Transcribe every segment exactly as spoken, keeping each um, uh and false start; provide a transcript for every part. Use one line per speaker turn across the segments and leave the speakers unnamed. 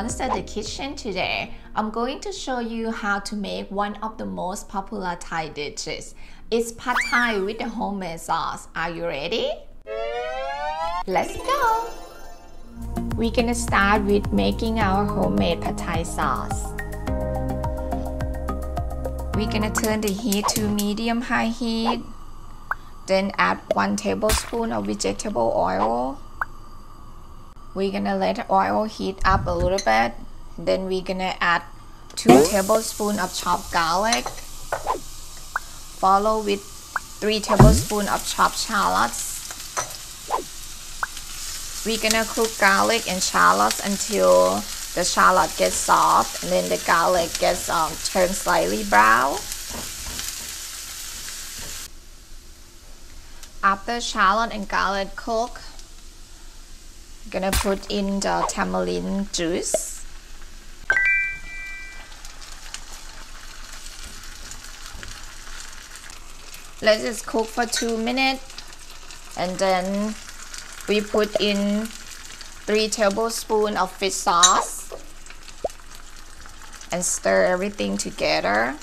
Monster the Kitchen. Today, I'm going to show you how to make one of the most popular Thai dishes. It's Pad Thai with a homemade sauce. Are you ready? Let's go! We're gonna start with making our homemade Pad Thai sauce. We're gonna turn the heat to medium-high heat. Then add one tablespoon of vegetable oil. We're gonna let the oil heat up a little bit. Then we're gonna add two tablespoons of chopped garlic. Follow with three tablespoons of chopped shallots. We're gonna cook garlic and shallots until the shallot gets soft and then the garlic gets um, turned slightly brown. After shallot and garlic cook, gonna put in the tamarind juice. Let it cook for two minutes and then we put in three tablespoons of fish sauce and stir everything together.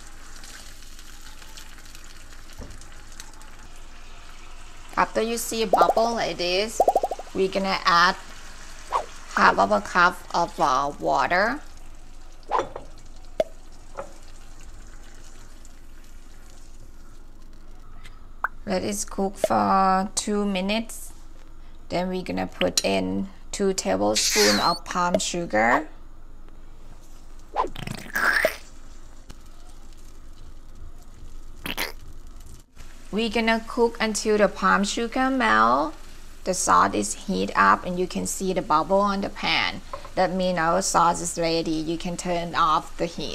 After you see a bubble like this, we're gonna add half of a cup of uh, water. Let it cook for two minutes. Then we're gonna put in two tablespoons of palm sugar. We're gonna cook until the palm sugar melts. The sauce is heat up and you can see the bubble on the pan. That means our sauce is ready. You can turn off the heat.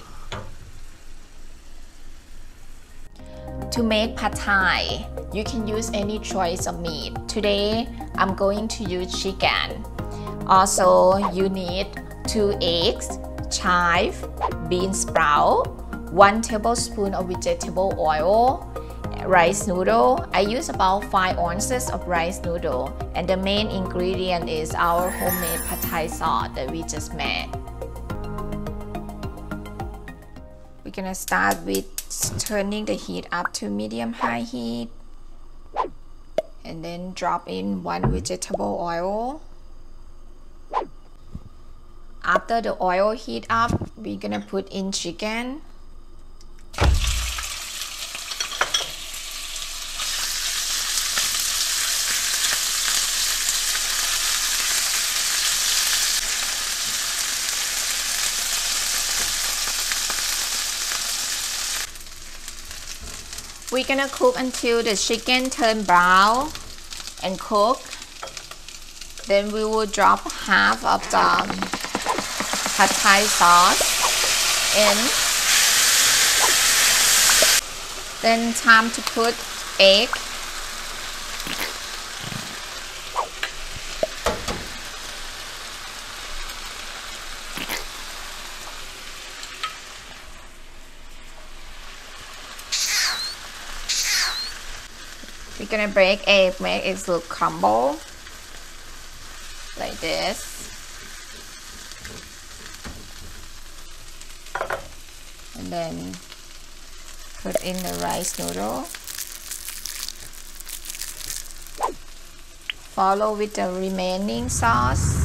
To make Pad Thai, you can use any choice of meat. Today, I'm going to use chicken. Also, you need two eggs, chive, bean sprout, one tablespoon of vegetable oil, rice noodle. I use about five ounces of rice noodle, and the main ingredient is our homemade Pad Thai sauce that we just made. We're gonna start with turning the heat up to medium-high heat, and then drop in one vegetable oil. After the oil heat up, we're gonna put in chicken. We're gonna cook until the chicken turn brown and cook. Then we will drop half of the Pad Thai sauce in. Then time to put egg. We're gonna break egg, make it look crumble like this. And then put in the rice noodle. Follow with the remaining sauce.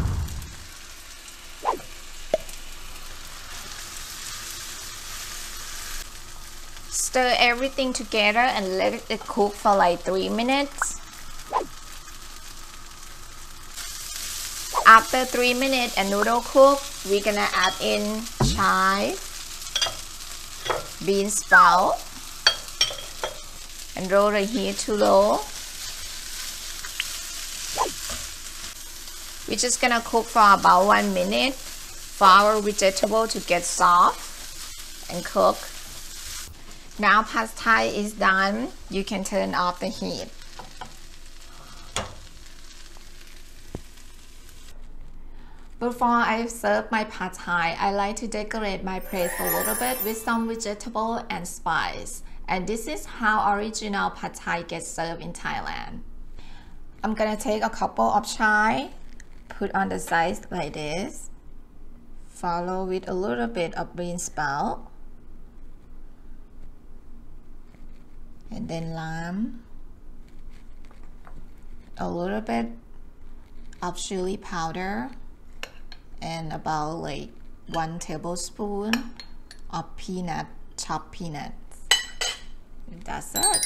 Stir everything together and let it cook for like three minutes. After three minutes and noodle cook, we're gonna add in chive, bean sprout, and roll the heat to low. We're just gonna cook for about one minute for our vegetable to get soft and cook. Now Pad Thai is done. You can turn off the heat. Before I serve my Pad Thai, I like to decorate my plate a little bit with some vegetable and spice. And this is how original Pad Thai gets served in Thailand. I'm gonna take a couple of chai, put on the side like this. Follow with a little bit of bean sprout. And then lime. A little bit of chili powder. And about like one tablespoon of peanut, chopped peanuts. That's it.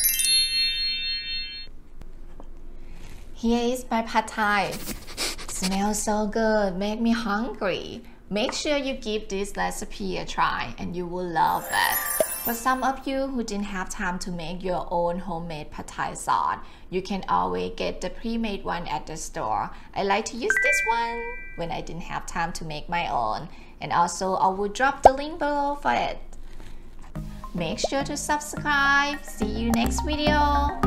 Here is my pad thai. Smells so good, make me hungry. Make sure you give this recipe a try and you will love it. For some of you who didn't have time to make your own homemade pad thai sauce, you can always get the pre-made one at the store. I like to use this one when I didn't have time to make my own. And also I will drop the link below for it. Make sure to subscribe. See you next video.